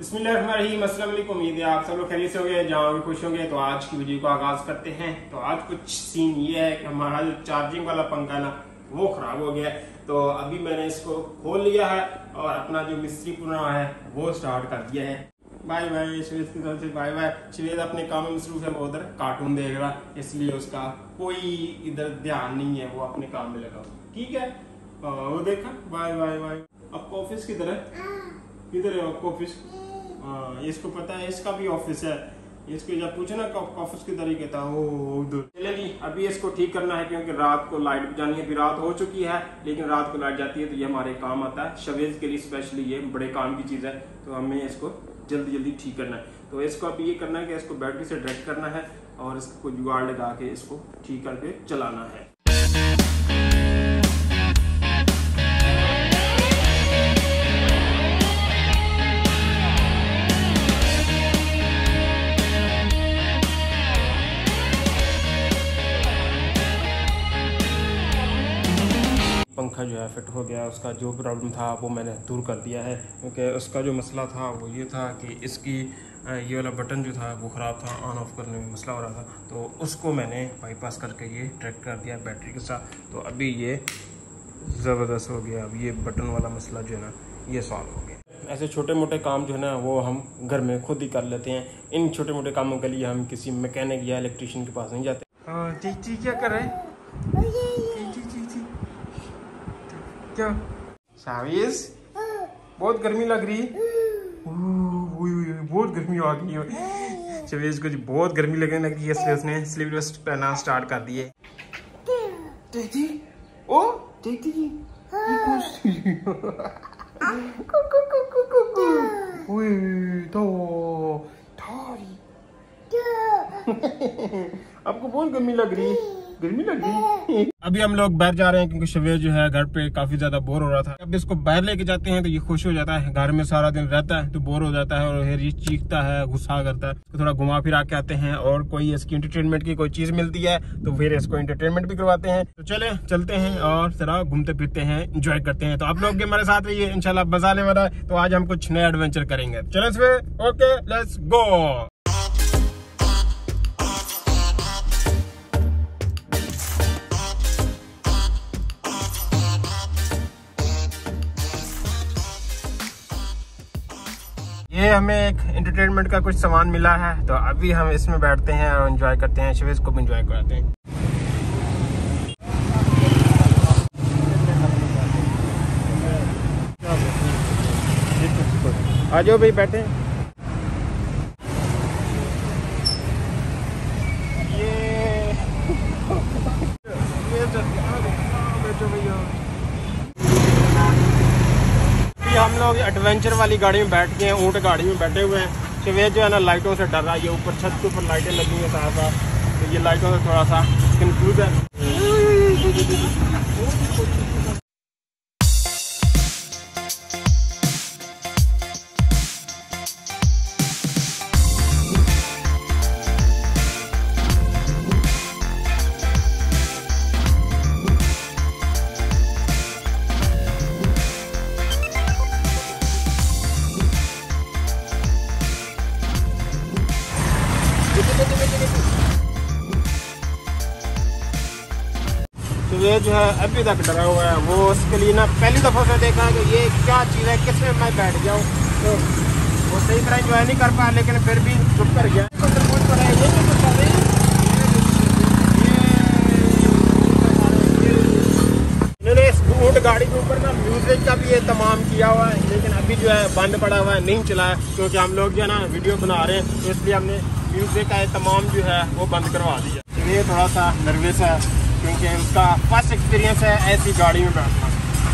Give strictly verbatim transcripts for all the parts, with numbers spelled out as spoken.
बिस्मिल्लाहिर्रहमानिर्रहीम, अस्सलाम वालेकुम। उम्मीद है आप सब लोग खैरियत से होंगे, जहाँ भी खुश होंगे। तो आज की वीडियो को आगाज करते हैं। तो आज कुछ सीन ये है कि हमारा जो चार्जिंग वाला पंखा ना वो खराब हो गया है। तो अभी मैंने इसको खोल लिया है और अपना जो मिस्त्री पुराना है वो स्टार्ट कर दिया है। बाय बाय श्वेत की तरफ से बाय बाय। श्वेत अपने काम में मसरूफ है, वो उधर कार्टून देख रहा, इसलिए उसका कोई इधर ध्यान नहीं है, वो अपने काम में लगा। ठीक है, वो देखा। Bye bye bye. आपका ऑफिस किधर है? किधर है आपका ऑफिस? हाँ, इसको पता है इसका भी ऑफिस है। इसको जब पूछे ना ऑफिस की तरीके था वो उधर। चले जी, अभी इसको ठीक करना है क्योंकि रात को लाइट भी जानी है। अभी रात हो चुकी है, लेकिन रात को लाइट जाती है तो ये हमारे काम आता है। शवेज के लिए स्पेशली ये बड़े काम की चीज है, तो हमें इसको जल्दी जल्दी ठीक करना है। तो इसको अभी ये करना है कि इसको बैटरी से डायरेक्ट करना है और इसको कोई जुगाड़ लगा के इसको ठीक करके चलाना है। पंखा जो है फिट हो गया। उसका जो प्रॉब्लम था वो मैंने दूर कर दिया है, क्योंकि उसका जो मसला था वो ये था कि इसकी ये वाला बटन जो था वो ख़राब था, ऑन ऑफ करने में मसला हो रहा था। तो उसको मैंने बाईपास करके ये ट्रैक कर दिया बैटरी के साथ। तो अभी ये ज़बरदस्त हो गया। अब ये बटन वाला मसला जो है ना ये सॉल्व हो गया। ऐसे छोटे मोटे काम जो है ना वो हम घर में खुद ही कर लेते हैं। इन छोटे मोटे कामों के लिए हम किसी मैकेनिक या इलेक्ट्रीशियन के पास नहीं जाते। हाँ चीची क्या कर रहे हैं? क्या साविस, बहुत गर्मी लग रही है। बहुत गर्मी आ गई है शवेज को जी, बहुत गर्मी लगने लगी है, इसलिए उसने स्लीव वेस्ट पहना स्टार्ट कर दिए। देखती ओ देखती जी आपको बहुत गर्मी लग रही गर्मी लग रही अभी हम लोग बाहर जा रहे हैं क्योंकि शवेज जो है घर पे काफी ज्यादा बोर हो रहा था। अब इसको बाहर लेके जाते हैं तो ये खुश हो जाता है। घर में सारा दिन रहता है तो बोर हो जाता है और फिर ये चीखता है, गुस्सा करता है। इसको थोड़ा घुमा फिरा के आते हैं और कोई इसकी एंटरटेनमेंट की कोई चीज मिलती है तो फिर इसको एंटरटेनमेंट भी करवाते हैं। तो चले चलते हैं और जरा घूमते फिरते हैं, एंजॉय करते हैं। तो आप लोग भी हमारे साथ रहिए, इंशाल्लाह मजा आने वाला है। तो आज हम कुछ नए एडवेंचर करेंगे। चलो ओके लेट्स गो। ये हमें एक एंटरटेनमेंट का कुछ सामान मिला है, तो अभी हम इसमें बैठते हैं और एंजॉय करते हैं। शवेज को भी एंजॉय कराते हैं। आ जाओ भाई बैठे। ये बैठो भैया। हम लोग एडवेंचर वाली गाड़ी में बैठ गए हैं, ऊँट गाड़ी में बैठे हुए हैं। शवेज जो है ना लाइटों से डर रहा है। ये ऊपर छत के ऊपर लाइटें लगी हैं साथ साथ, तो ये लाइटों से थोड़ा सा कंफ्यूज है। तो ये जो है अभी तक डरा हुआ है। वो उसके लिए ना पहली दफ़ा से देखा कि ये क्या चीज़ है, किसमें मैं बैठ गया हूँ। तो वो सही तरह एंजॉय नहीं कर पाया, लेकिन फिर भी चुप कर गया। इन्होंने इस ऊँट गाड़ी के ऊपर ना म्यूजिक का भी एहतमाम किया हुआ है, लेकिन अभी जो है बंद पड़ा हुआ है, नहीं चलाया, क्योंकि हम लोग जो है ना वीडियो बना रहे हैं, तो इसलिए हमने म्यूजिक का एहतमाम जो है वो बंद करवा दिया। ये थोड़ा सा नर्वस है क्योंकि उसका फर्स्ट एक्सपीरियंस है ऐसी गाड़ी में बैठना।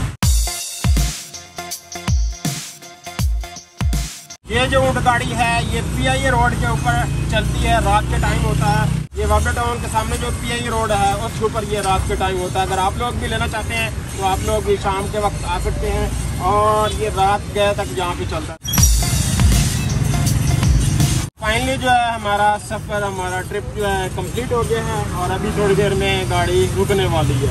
ये जो ऊँट गाड़ी है ये पीआईए रोड के ऊपर चलती है, रात के टाइम होता है। ये वापडा टाउन के सामने जो पीआईए रोड है उसके ऊपर ये रात के टाइम होता है। अगर आप लोग भी लेना चाहते हैं तो आप लोग भी शाम के वक्त आ सकते हैं, और ये रात गए तक यहाँ पे चलता है। फाइनली जो है हमारा सफ़र, हमारा ट्रिप जो है कंप्लीट हो गया है और अभी थोड़ी देर में गाड़ी रुकने वाली है।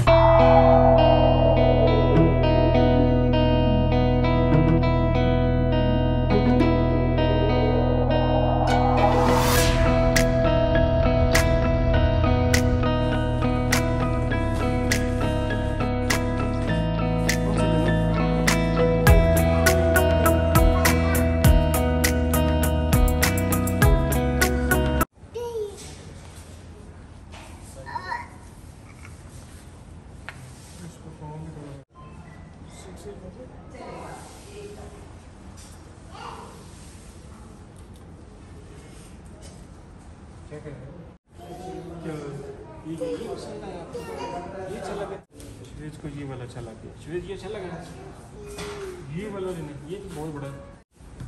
क्या कर रहे हो? क्या ये ये पसंद आया आपको? ये अच्छा लगा शवेज को, ये वाला अच्छा लगा शवेज, ये अच्छा लगा, ये वाला लेना, ये तो बहुत बड़ा है।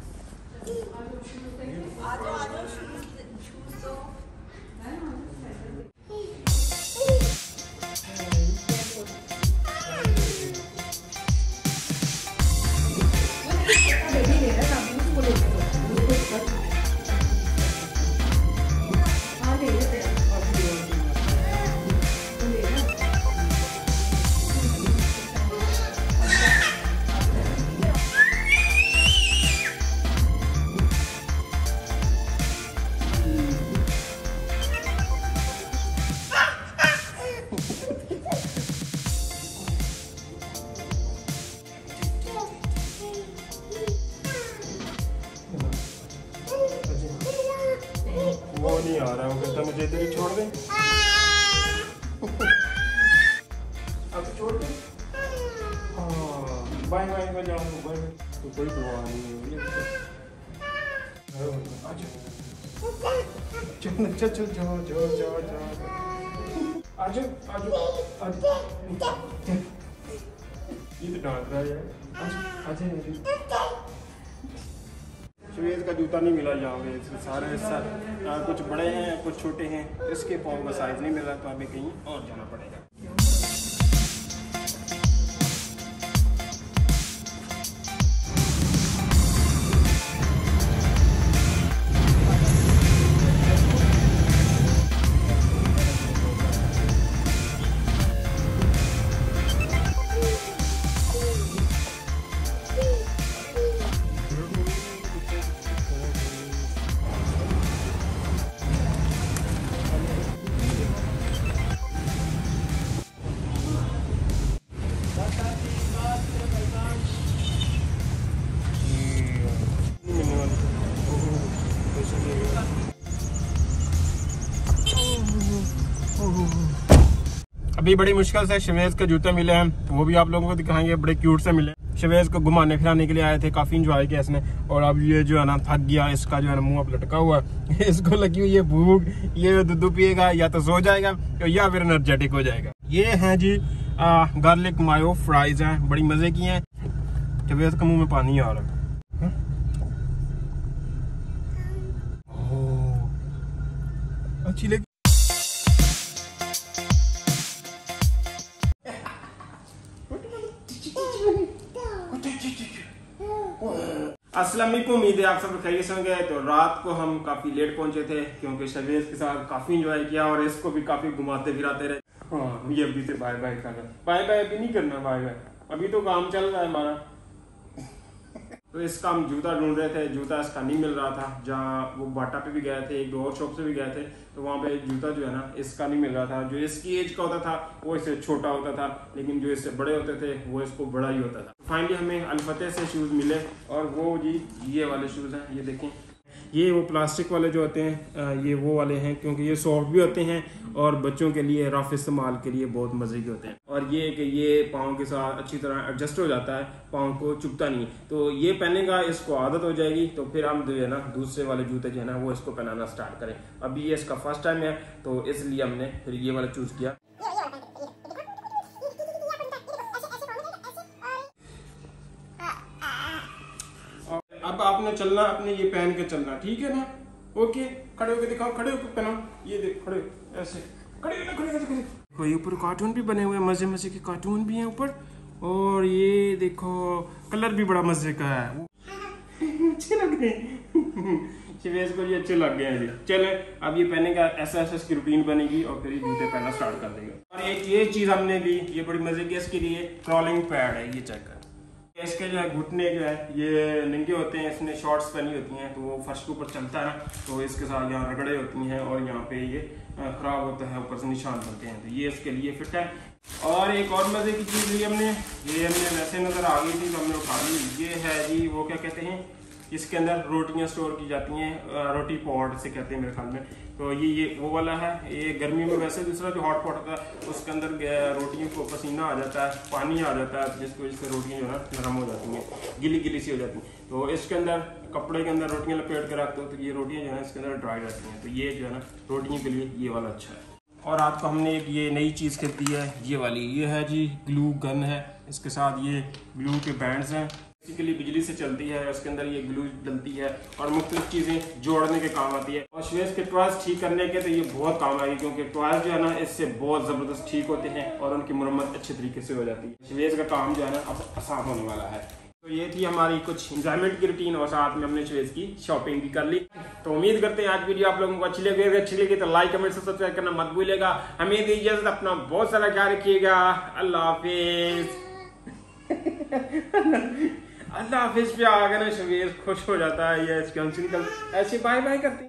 वो नहीं आ रहा, वो कहता मुझे इधर ही छोड़ दे। अब छोड़ दे, बाय बाय बाय, जाओ बाय बाय, तो कोई परवाह नहीं है। चल चल चल, जाओ जाओ जाओ जाओ, आजो आजो आजो, ये तो डांट रहा है यार, आजो। शवेज का जूता नहीं मिला यहाँ पे, सारे सारे कुछ बड़े हैं कुछ छोटे हैं, इसके पाँव का साइज नहीं मिला, तो अभी कहीं और जाना पड़ेगा। अभी बड़ी मुश्किल से शवेज के जूते मिले हैं, तो वो भी आप लोगों को दिखाएंगे, बड़े क्यूट से मिले। शवेज को घुमाने फिराने के लिए आए थे, काफी इंजॉय किया इसने, और अब ये जो है ना थक गया, इसका जो है ना मुंह अब लटका हुआ है, इसको लगी हुई है भूख, ये दूध पिएगा या तो सो जाएगा या फिर एनर्जेटिक हो जाएगा। ये है जी गार्लिक मायो फ्राइज हैं, बड़ी मजे की हैं। शवेज के मुंह में पानी आ रहा है, अच्छी लगी। अस्सलाम वालेकुम, उम्मीद है आप सब खैरियत से होंगे। तो रात को हम काफी लेट पहुंचे थे क्योंकि शवेज के साथ काफी एंजॉय किया और इसको भी काफी घुमाते फिराते रहे। हाँ, ये अभी से बाय बाय कर रहा है, बाय बाय अभी नहीं करना, बाय बाय अभी तो काम चल रहा है हमारा। तो इसका हम जूता ढूंढ रहे थे, जूता इसका नहीं मिल रहा था। जहाँ वो बाटा पे भी गए थे, एक दो और शॉप से भी गए थे, तो वहाँ पे जूता जो है ना इसका नहीं मिल रहा था। जो इसकी एज का होता था वो इससे छोटा होता था, लेकिन जो इससे बड़े होते थे वो इसको बड़ा ही होता था। फाइनली हमें अल-फतेह से शूज़ मिले, और वो जी ये वाले शूज़ हैं, ये देखें, ये वो प्लास्टिक वाले जो होते हैं, ये वो वाले हैं, क्योंकि ये सॉफ्ट भी होते हैं और बच्चों के लिए रफ इस्तेमाल के लिए बहुत मजे के होते हैं। और ये कि ये पाँव के साथ अच्छी तरह एडजस्ट हो जाता है, पाँव को चुभता नहीं। तो ये पहनेगा, इसको आदत हो जाएगी, तो फिर हम जो है ना दूसरे वाले जूते जो है ना वो इसको पहनाना स्टार्ट करें। अभी ये इसका फर्स्ट टाइम है, तो इसलिए हमने फिर ये वाला चूज किया। अब आपने चलना, अपने ये पहन के चलना, ठीक है ना? ओके, खड़े होके दिखाओ, खड़े होके पहनाओ, ये देख, खड़े ऐसे, खड़े होके खड़े होके देखो, ये ऊपर कार्टून भी बने हुए हैं, मजे मजे के कार्टून भी हैं ऊपर, और ये देखो कलर भी बड़ा मजे का है, अच्छे लग रहे हैं। शवेज को ये अच्छे लग गए हैं जी। चले अब ये पहनेगा, ऐसा ऐसा इसकी रूटीन बनेगी और फिर ये जूते पहनना स्टार्ट कर देगा। और एक ये चीज हमने ली, ये बड़ी मजे की, इसके लिए क्रॉलिंग पैड है, ये चेक कर। इसके जो है घुटने जो है ये नंगे होते हैं, इसने शॉर्ट्स पहनी होती हैं, तो वो फर्श के ऊपर चलता है ना, तो इसके साथ यहाँ रगड़े होती हैं और यहाँ पे ये खराब होता है, ऊपर से निशान बनते हैं, तो ये इसके लिए फिट है। और एक और मजे की चीज ली हमने, ये हमने वैसे नजर आ गई थी तो हमने उठा ली। ये है जी, वो क्या कहते हैं, इसके अंदर रोटियां स्टोर की जाती हैं, रोटी पॉट से कहते हैं मेरे ख्याल में। तो ये ये वो वाला है, ये गर्मी में वैसे दूसरा जो हॉट पॉट होता है उसके अंदर रोटियों को पसीना आ जाता है, पानी आ जाता है, जिसकी वजह से रोटियां जो है ना नरम हो जाती हैं, गिली गिली सी हो जाती हैं। तो इसके अंदर कपड़े के अंदर रोटियां लपेट के रखते हो तो ये रोटियां जो है इसके अंदर ड्राई रहती हैं, तो ये जो है ना रोटियों के लिए ये वाला अच्छा है। और आपको हमने एक ये नई चीज़ खरीदी है, ये वाली, ये है जी ग्लू गन है, इसके साथ ये ग्लू के बैंड्स हैं, बेसिकली बिजली से चलती है, उसके अंदर ये ग्लू डलती है और मुख्तलिफ चीज़ें जोड़ने के काम आती है। और शवेज के टॉयज ठीक करने के तो ये बहुत काम आएगी, क्योंकि टॉयज जो है ना इससे बहुत ज़बरदस्त ठीक होते हैं और उनकी मरम्मत अच्छे तरीके से हो जाती है। शवेज का काम जो है ना अब आसान होने वाला है। तो ये थी हमारी कुछ एंजॉयमेंट की रूटीन और साथ में हमने शवेज की शॉपिंग भी कर ली। तो उम्मीद करते हैं आज वीडियो आप लोगों को अच्छी लगी। अच्छी लगी तो लाइक कमेंट से सब्सक्राइब करना मत भूलिएगा। हमें दी इजाजत, अपना बहुत सारा ख्याल रखिएगा। अल्लाह हाफिज। अल्लाह हाफिज पे आ गए ना शवेज खुश हो जाता है, ये इसके निकल ऐसे बाय बाय करते हैं।